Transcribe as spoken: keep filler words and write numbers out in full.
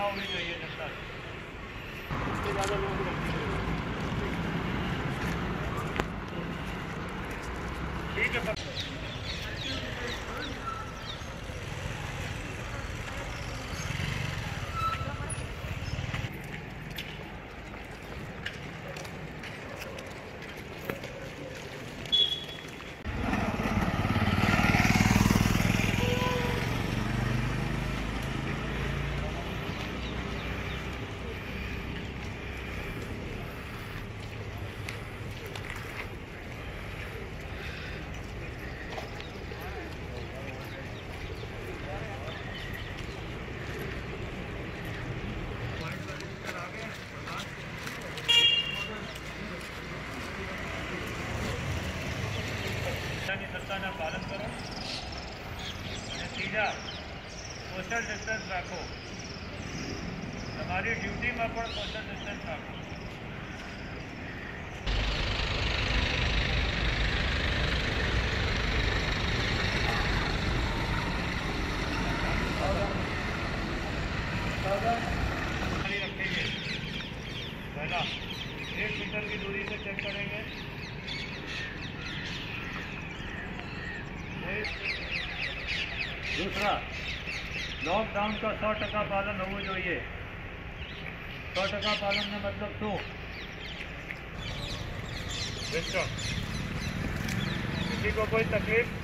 હોવી જોઈએ જનતા इसके ज़्यादा लोगों को ठीक है। સત્તાના પાલન કરો અને ત્રીજા સોશિયલ ડિસ્ટન્સ રાખો. તમારી ડ્યુટીમાં પણ સોશિયલ ડિસ્ટન્સ રાખો. रखेंगे पहला एक मीटर की दूरी से चेक करेंगे. दूसरा लॉकडाउन का सौ टका पालन होવું જોઈએ. सौ टका पालन में मतलब શું? किसी को कोई तकलीफ